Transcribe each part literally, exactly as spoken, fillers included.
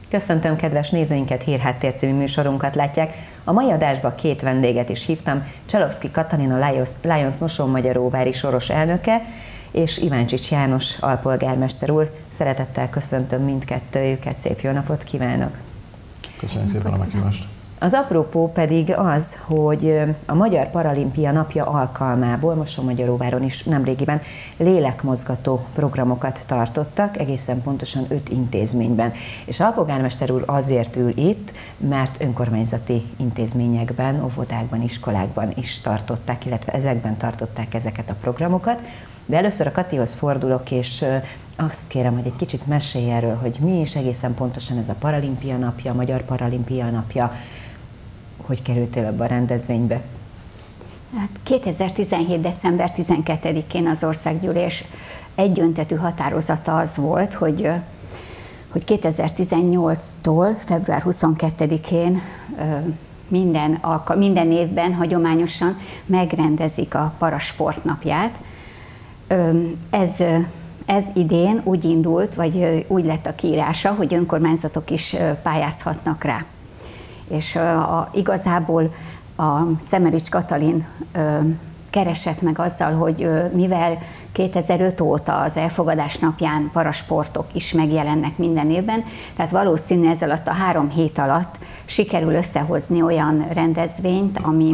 Köszöntöm kedves nézőinket, Hírháttér című műsorunkat látják. A mai adásban két vendéget is hívtam, Csalovszky Katalin, a Lions Mosonmagyaróvári soros elnöke, és Iváncsics János alpolgármester úr. Szeretettel köszöntöm mindkettőjüket, szép jó napot kívánok! Köszönjük szépen a meghívást! Az apropó pedig az, hogy a Magyar Paralimpia napja alkalmából Mosonmagyaróváron is nemrégiben lélekmozgató programokat tartottak, egészen pontosan öt intézményben. És a alpolgármester úr azért ül itt, mert önkormányzati intézményekben, óvodákban, iskolákban is tartották, illetve ezekben tartották ezeket a programokat. De először a Katihoz fordulok, és azt kérem, hogy egy kicsit mesélj erről, hogy mi is egészen pontosan ez a Paralimpia napja, a Magyar Paralimpia napja. Hogy kerültél ebbe a rendezvénybe? Hát kétezer-tizenhét. december tizenkettedikén az országgyűlés egyöntetű határozata az volt, hogy, hogy kétezer-tizennyolctól február huszonkettedikén minden, minden évben hagyományosan megrendezik a Parasport napját. Ez, ez idén úgy indult, vagy úgy lett a kiírása, hogy önkormányzatok is pályázhatnak rá. És a, igazából a Szemerics Katalin ö, keresett meg azzal, hogy ö, mivel kétezer-öt óta az elfogadás napján parasportok is megjelennek minden évben, tehát valószínű ez alatt a három hét alatt sikerül összehozni olyan rendezvényt, ami,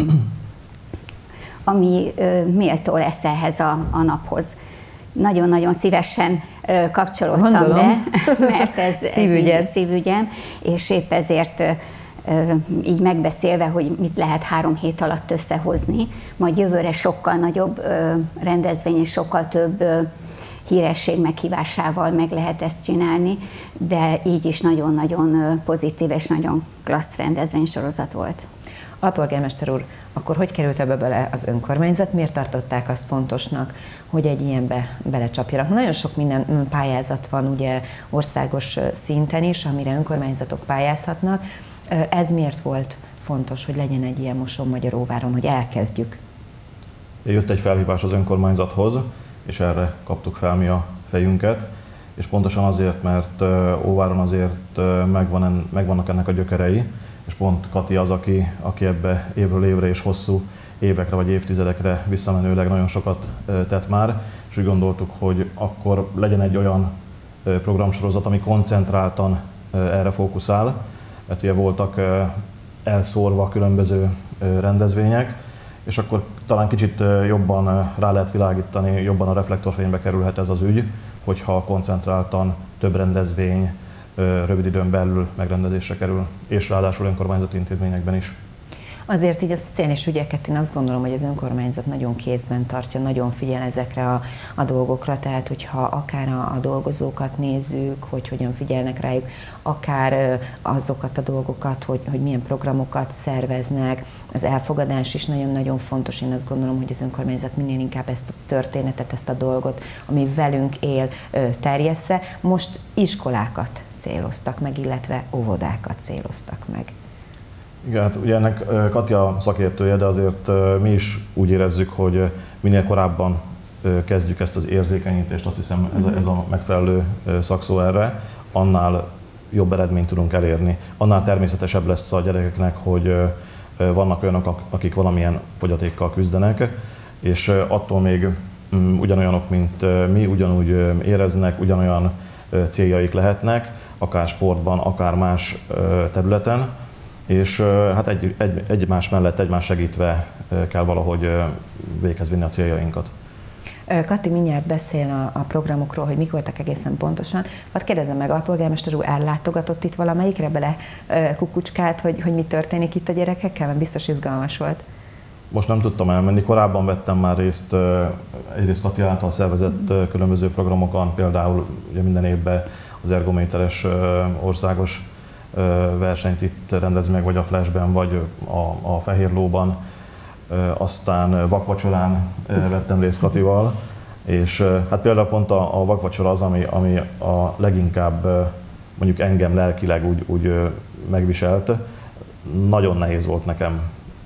ami ö, méltó lesz ehhez a, a naphoz. Nagyon-nagyon szívesen ö, kapcsolódtam Gondolom. be, mert ez, ez így szívügyem, és épp ezért így megbeszélve, hogy mit lehet három hét alatt összehozni, majd jövőre sokkal nagyobb rendezvény és sokkal több híresség meghívásával meg lehet ezt csinálni, de így is nagyon-nagyon pozitív és nagyon klassz rendezvénysorozat volt. Alpolgármester úr, akkor hogy került ebbe bele az önkormányzat? Miért tartották azt fontosnak, hogy egy ilyenbe belecsapjanak? Nagyon sok minden pályázat van ugye országos szinten is, amire önkormányzatok pályázhatnak. Ez miért volt fontos, hogy legyen egy ilyen Mosonmagyaróváron, hogy elkezdjük? Jött egy felhívás az önkormányzathoz, és erre kaptuk fel mi a fejünket, és pontosan azért, mert Óváron azért megvan, megvannak ennek a gyökerei, és pont Kati az, aki, aki ebbe évről évre és hosszú évekre vagy évtizedekre visszamenőleg nagyon sokat tett már, és úgy gondoltuk, hogy akkor legyen egy olyan programsorozat, ami koncentráltan erre fókuszál, mert ugye voltak elszórva különböző rendezvények, és akkor talán kicsit jobban rá lehet világítani, jobban a reflektorfénybe kerülhet ez az ügy, hogyha koncentráltan több rendezvény rövid időn belül megrendezésre kerül, és ráadásul önkormányzati intézményekben is. Azért így a szociális ügyeket én azt gondolom, hogy az önkormányzat nagyon kézben tartja, nagyon figyel ezekre a, a dolgokra, tehát hogyha akár a, a dolgozókat nézzük, hogy hogyan figyelnek rájuk, akár azokat a dolgokat, hogy, hogy milyen programokat szerveznek, az elfogadás is nagyon-nagyon fontos. Én azt gondolom, hogy az önkormányzat minél inkább ezt a történetet, ezt a dolgot, ami velünk él, terjessze. Most iskolákat céloztak meg, illetve óvodákat céloztak meg. Igen, hát ugye ennek Katja szakértője, de azért mi is úgy érezzük, hogy minél korábban kezdjük ezt az érzékenyítést, azt hiszem ez a, ez a megfelelő szakszó erre, annál jobb eredményt tudunk elérni. Annál természetesebb lesz a gyerekeknek, hogy vannak olyanok, akik valamilyen fogyatékkal küzdenek, és attól még ugyanolyanok, mint mi, ugyanúgy éreznek, ugyanolyan céljaik lehetnek, akár sportban, akár más területen. És hát egy, egy, egymás mellett, egymás segítve kell valahogy véghez vinni a céljainkat. Kati mindjárt beszél a, a programokról, hogy mik voltak egészen pontosan. Hadd kérdezem meg, alpolgármester úr ellátogatott itt valamelyikre, bele kukucskált, hogy, hogy mi történik itt a gyerekekkel, mert biztos izgalmas volt. Most nem tudtam elmenni, korábban vettem már részt egyrészt Kati által szervezett különböző programokon, például ugye minden évben az ergométeres országos versenyt itt rendez meg, vagy a Flashben, vagy a, a Fehér Lóban. Aztán vakvacsorán vettem részt Katival, és hát például pont a, a vakvacsora az, ami, ami a leginkább mondjuk engem lelkileg úgy, úgy megviselt. Nagyon nehéz volt nekem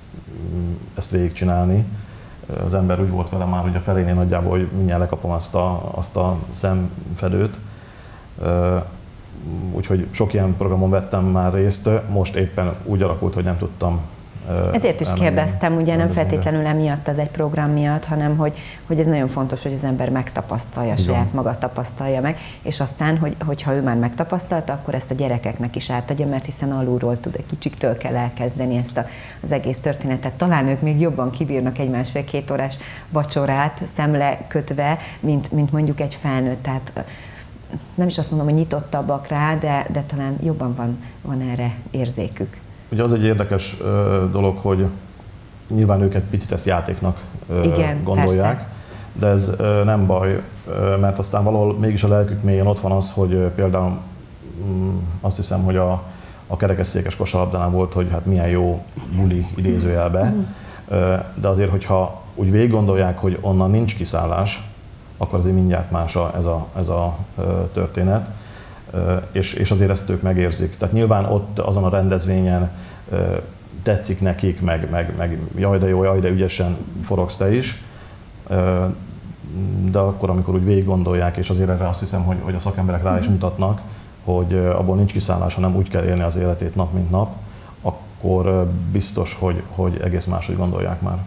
ezt végigcsinálni. Az ember úgy volt vele már, hogy a felénél nagyjából, hogy mindjárt lekapom azt a, azt a szemfedőt. úgyhogy sok ilyen programon vettem már részt, most éppen úgy alakult, hogy nem tudtam. Ezért is kérdeztem, ugye nem feltétlenül emiatt az egy program miatt, hanem hogy, hogy ez nagyon fontos, hogy az ember megtapasztalja, igen, saját maga tapasztalja meg, és aztán, hogy, hogyha ő már megtapasztalta, akkor ezt a gyerekeknek is átadja, mert hiszen alulról tud, egy kicsiktől kell elkezdeni ezt a, az egész történetet. Talán ők még jobban kibírnak egy másfél-két órás vacsorát szemle kötve, mint, mint mondjuk egy felnőtt. Tehát nem is azt mondom, hogy nyitottabbak rá, de, de talán jobban van, van erre érzékük. Ugye az egy érdekes ö, dolog, hogy nyilván őket picit ezt játéknak ö, igen, gondolják, persze, de ez ö, nem baj, ö, mert aztán valahol mégis a lelkük mélyén ott van az, hogy ö, például mm, azt hiszem, hogy a, a kerekesszékes kosarlabdánál volt, hogy hát milyen jó buli idézőjelbe, ö, de azért, hogyha úgy végig gondolják, hogy onnan nincs kiszállás, akkor azért mindjárt más a, ez a, ez a ö, történet. És, és azért ezt ők megérzik. Tehát nyilván ott azon a rendezvényen tetszik nekik, meg, meg, meg jaj de jó, jaj de ügyesen forogsz te is, de akkor, amikor úgy végig gondolják, és azért erre azt hiszem, hogy, hogy a szakemberek rá is mutatnak, hogy abból nincs kiszállás, hanem úgy kell élni az életét nap, mint nap, akkor biztos, hogy, hogy egész máshogy gondolják már.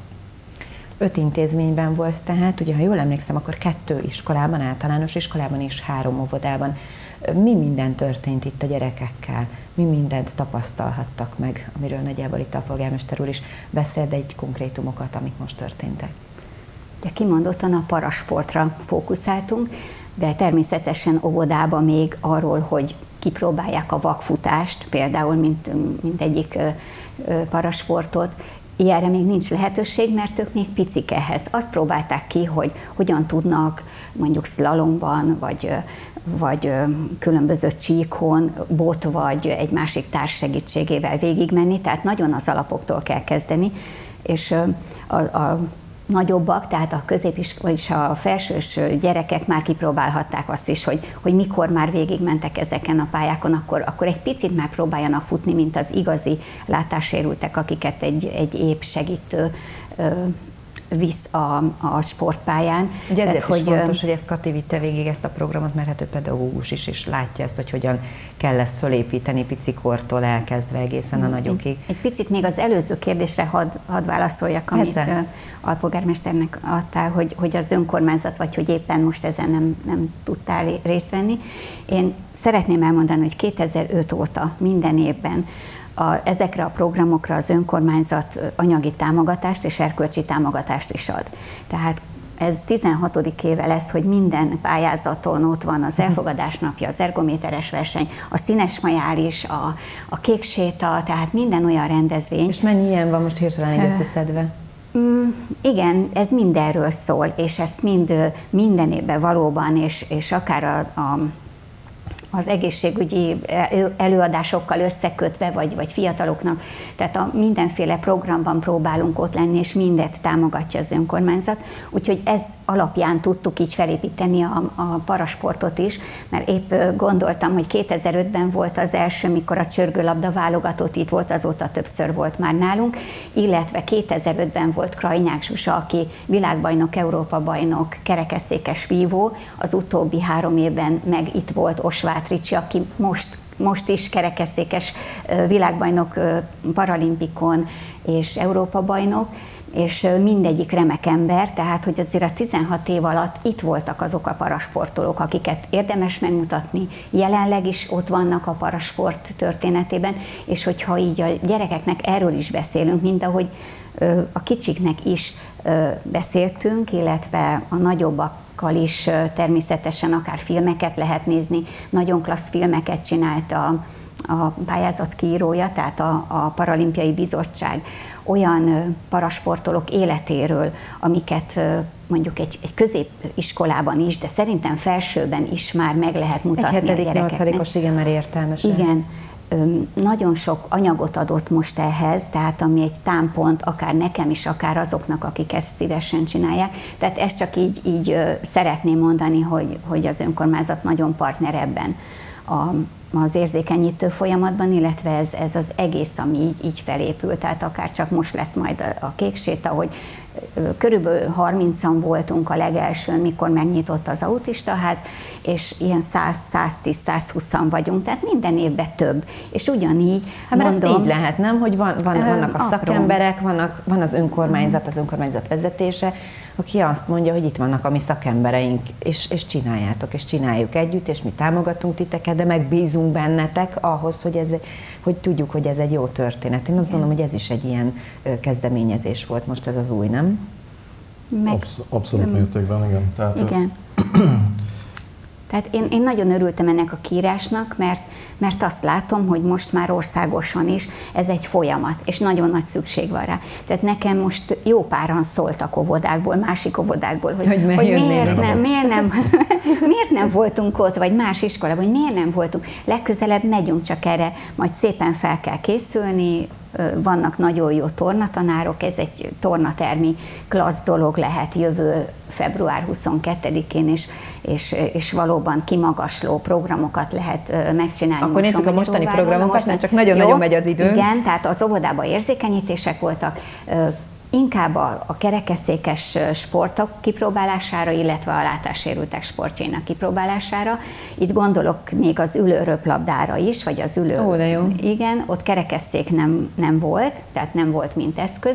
Öt intézményben volt tehát, ugye ha jól emlékszem, akkor kettő iskolában, általános iskolában és három óvodában. Mi minden történt itt a gyerekekkel? Mi mindent tapasztalhattak meg, amiről nagyjából itt a polgármester úr is beszél, de egy konkrétumokat, amik most történtek? Ugye kimondottan a parasportra fókuszáltunk, de természetesen óvodában még arról, hogy kipróbálják a vakfutást, például mint, mint egyik parasportot. Ilyenre még nincs lehetőség, mert ők még picik ehhez. Azt próbálták ki, hogy hogyan tudnak mondjuk szlalomban, vagy, vagy különböző csíkon, bot vagy egy másik társ segítségével végigmenni, tehát nagyon az alapoktól kell kezdeni, és a, a nagyobbak, tehát a középiskolai és a felsős gyerekek már kipróbálhatták azt is, hogy, hogy mikor már végigmentek ezeken a pályákon, akkor, akkor egy picit már próbáljanak futni, mint az igazi látássérültek, akiket egy, egy épp segítő ö, visz a, a sportpályán. Ugye ezért Tehát, is hogy fontos, hogy ezt Kati vitte végig ezt a programot, mert hát ő pedagógus is, és látja ezt, hogy hogyan kell ezt fölépíteni picikortól elkezdve egészen a nagyokig. Egy, egy picit még az előző kérdésre hadd had válaszoljak, amit uh, alpolgármesternek adtál, hogy, hogy az önkormányzat, vagy hogy éppen most ezen nem, nem tudtál részt venni. Én szeretném elmondani, hogy kétezer-öt óta minden évben A, ezekre a programokra az önkormányzat anyagi támogatást és erkölcsi támogatást is ad. Tehát ez tizenhatodik éve lesz, hogy minden pályázaton ott van az elfogadás napja, az ergométeres verseny, a színes majális, a, a kék séta, tehát minden olyan rendezvény. És mennyi ilyen van most hirtelen így összeszedve? Mm, igen, ez mindenről szól, és ezt mind minden évben valóban, és, és akár a, a az egészségügyi előadásokkal összekötve, vagy, vagy fiataloknak, tehát a mindenféle programban próbálunk ott lenni, és mindet támogatja az önkormányzat. Úgyhogy ez alapján tudtuk így felépíteni a, a parasportot is, mert épp gondoltam, hogy kétezer-ötben volt az első, mikor a csörgőlabda válogatott itt volt, azóta többször volt már nálunk, illetve kétezer-ötben volt Krajnyák Zsuzsa, aki világbajnok, Európa-bajnok, kerekesszékes vívó, az utóbbi három évben meg itt volt Osváth Ricsi, aki most, most is kerekesszékes világbajnok paralimpikon és Európa-bajnok, és mindegyik remek ember, tehát hogy azért a tizenhat év alatt itt voltak azok a parasportolók, akiket érdemes megmutatni, jelenleg is ott vannak a parasport történetében, és hogyha így a gyerekeknek erről is beszélünk, mint ahogy a kicsiknek is beszéltünk, illetve a nagyobbak is természetesen akár filmeket lehet nézni, nagyon klassz filmeket csinált a, a pályázat kiírója, tehát a, a Paralimpiai Bizottság olyan parasportolók életéről, amiket mondjuk egy, egy középiskolában is, de szerintem felsőben is már meg lehet mutatni egy a gyerekeknek. Egy hetedik-nyolcadikos, igen, már értelmes. Igen. Nagyon sok anyagot adott most ehhez, tehát ami egy támpont, akár nekem is, akár azoknak, akik ezt szívesen csinálják. Tehát ezt csak így, így szeretném mondani, hogy, hogy az önkormányzat nagyon partner ebben a, az érzékenyítő folyamatban, illetve ez, ez az egész, ami így, így felépül, tehát akár csak most lesz majd a, a kék séta, hogy körülbelül harmincan voltunk a legelsőn, mikor megnyitott az autistaház, és ilyen száz-száztíz-százhúszan vagyunk, tehát minden évben több. És ugyanígy hát, mert mondom, ezt így lehet, nem? Hogy van, van, vannak a apró. szakemberek, vannak, van az önkormányzat, az önkormányzat vezetése, aki azt mondja, hogy itt vannak a mi szakembereink, és, és csináljátok, és csináljuk együtt, és mi támogatunk titeket, de megbízunk bennetek ahhoz, hogy, ez, hogy tudjuk, hogy ez egy jó történet. Én azt Igen. gondolom, hogy ez is egy ilyen kezdeményezés volt most, ez az új, nem? Meg, Absz- abszolút mértékben, igen. Tehát, igen. Tehát én, én nagyon örültem ennek a kiírásnak, mert, mert azt látom, hogy most már országosan is ez egy folyamat, és nagyon nagy szükség van rá. Tehát nekem most jó páran szóltak óvodákból, másik óvodákból, hogy, hogy, hogy miért, nem, miért, nem, miért nem voltunk ott, vagy más iskolában, hogy miért nem voltunk. Legközelebb megyünk, csak erre majd szépen fel kell készülni, vannak nagyon jó tornatanárok, ez egy tornatermi klassz dolog lehet jövő február huszonkettedikén, és, és, és valóban kimagasló programokat lehet megcsinálni. Akkor nézzük a mostani programokat, most, mert csak nagyon-nagyon megy az idő. Igen, tehát az óvodában érzékenyítések voltak, inkább a, a kerekesszékes sportok kipróbálására, illetve a látássérültek sportjainak kipróbálására. Itt gondolok még az ülő röplabdára is, vagy az ülő... Ó, de jó. Igen, ott kerekesszék nem, nem volt, tehát nem volt mint eszköz.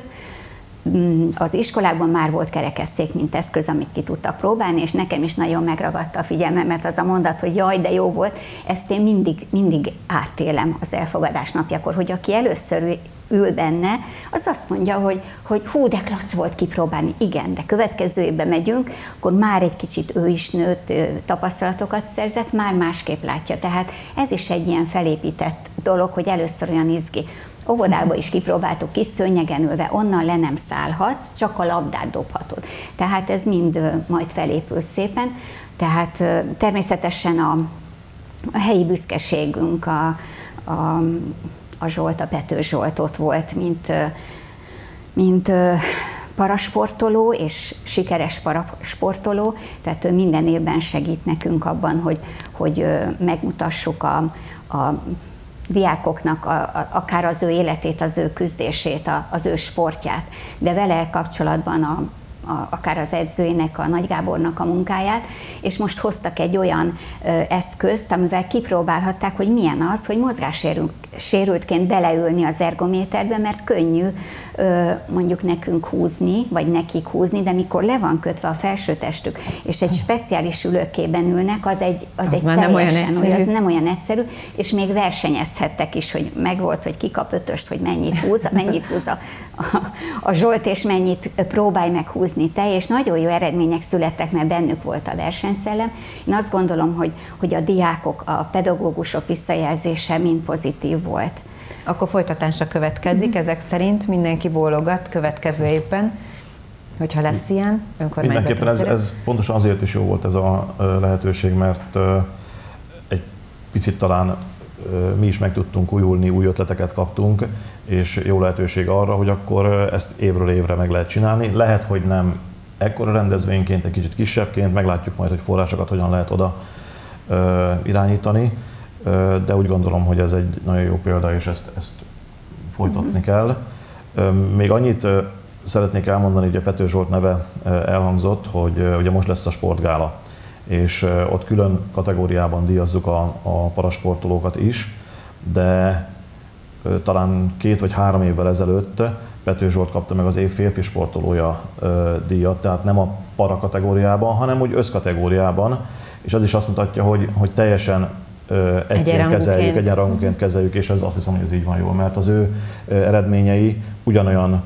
Az iskolákban már volt kerekesszék, mint eszköz, amit ki tudtak próbálni, és nekem is nagyon megragadta a figyelmemet az a mondat, hogy jaj, de jó volt. Ezt én mindig, mindig átélem az elfogadás napjakor, hogy aki először ül benne, az azt mondja, hogy, hogy hú, de klassz volt kipróbálni. Igen, de következő évben megyünk, akkor már egy kicsit ő is nőtt, tapasztalatokat szerzett, már másképp látja. Tehát ez is egy ilyen felépített dolog, hogy először olyan izgi. Óvodába is kipróbáltuk, kis szőnyegen ülve, onnan le nem szállhatsz, csak a labdát dobhatod. Tehát ez mind majd felépül szépen. Tehát természetesen a, a helyi büszkeségünk, a, a, a Zsolt, a Pető Zsolt ott volt, mint, mint parasportoló és sikeres parasportoló, tehát ő minden évben segít nekünk abban, hogy, hogy megmutassuk a, a diákoknak a, a, akár az ő életét, az ő küzdését, a, az ő sportját, de vele kapcsolatban a, a, akár az edzőinek, a Nagy Gábornak a munkáját, és most hoztak egy olyan ö, eszközt, amivel kipróbálhatták, hogy milyen az, hogy mozgássérültként beleülni az ergométerbe, mert könnyű ö, mondjuk nekünk húzni, vagy nekik húzni, de mikor le van kötve a felsőtestük, és egy speciális ülőkében ülnek, az egy, az az egy teljesen, nem olyan egyszerű. az nem olyan egyszerű, és még versenyezhettek is, hogy megvolt, hogy ki kap ötöst, hogy mennyit húz, mennyit húz a, a, a Zsolt, és mennyit próbálj meg húzni te, és nagyon jó eredmények születtek, mert bennük volt a versenyszellem. Én azt gondolom, hogy, hogy a diákok, a pedagógusok visszajelzése mind pozitív volt. Akkor folytatása következik, mm-hmm. ezek szerint mindenki bólogat következő évben, hogyha lesz ilyen önkormányzati. Mindenképpen ez, ez pontosan azért is jó volt ez a lehetőség, mert egy picit talán mi is meg tudtunk újulni, új ötleteket kaptunk, és jó lehetőség arra, hogy akkor ezt évről évre meg lehet csinálni. Lehet, hogy nem ekkora rendezvényként, egy kicsit kisebbként, meglátjuk majd, hogy forrásokat hogyan lehet oda ö, irányítani, ö, de úgy gondolom, hogy ez egy nagyon jó példa, és ezt, ezt folytatni mm-hmm. kell. Ö, még annyit ö, szeretnék elmondani, hogy a Pető Zsolt neve elhangzott, hogy ö, ugye most lesz a sportgála, és ö, ott külön kategóriában díjazzuk a, a parasportolókat is, de ö, talán két vagy három évvel ezelőtt Pető Zsolt kapta meg az év férfi sportolója ö, díjat, tehát nem a para kategóriában, hanem úgy összkategóriában, és az is azt mutatja, hogy, hogy teljesen ö, egyként kezeljük, egyenrangúként kezeljük, és ez azt hiszem, hogy ez így van jól, mert az ő ö, eredményei ugyanolyan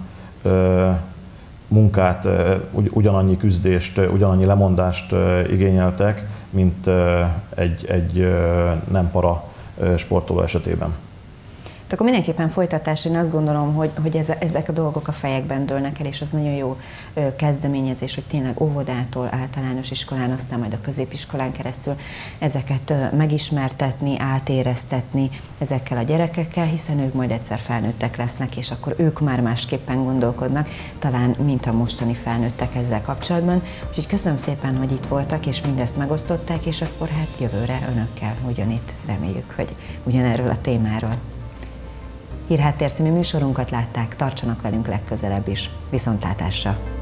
ö, munkát, ö, ugy, ugyanannyi küzdést, ö, ugyanannyi lemondást ö, igényeltek, mint ö, egy, egy ö, nem para ö, sportoló esetében. Akkor mindenképpen folytatás, én azt gondolom, hogy, hogy ez, ezek a dolgok a fejekben dőlnek el, és az nagyon jó kezdeményezés, hogy tényleg óvodától, általános iskolán, aztán majd a középiskolán keresztül ezeket megismertetni, átéreztetni ezekkel a gyerekekkel, hiszen ők majd egyszer felnőttek lesznek, és akkor ők már másképpen gondolkodnak, talán mint a mostani felnőttek ezzel kapcsolatban. Úgyhogy köszönöm szépen, hogy itt voltak, és mindezt megosztották, és akkor hát jövőre önökkel ugyanitt reméljük, hogy ugyanerről a témáról. Hírháttér című műsorunkat látták, tartsanak velünk legközelebb is. Viszontlátásra!